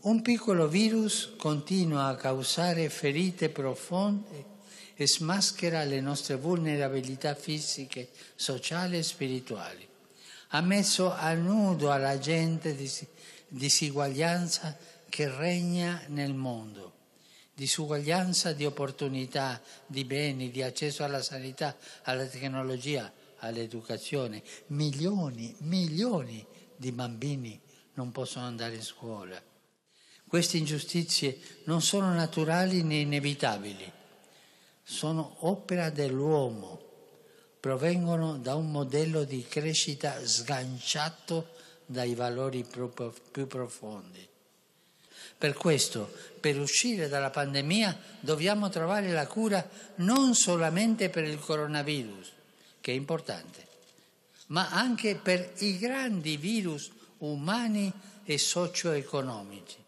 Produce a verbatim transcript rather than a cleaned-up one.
Un piccolo virus continua a causare ferite profonde e smaschera le nostre vulnerabilità fisiche, sociali e spirituali. Ha messo a nudo alla gente dis- disuguaglianza che regna nel mondo, disuguaglianza di opportunità, di beni, di accesso alla sanità, alla tecnologia, all'educazione. Milioni, milioni di bambini non possono andare in scuola. Queste ingiustizie non sono naturali né inevitabili, sono opera dell'uomo, provengono da un modello di crescita sganciato dai valori più profondi. Per questo, per uscire dalla pandemia, dobbiamo trovare la cura non solamente per il coronavirus, che è importante, ma anche per i grandi virus umani e socio-economici.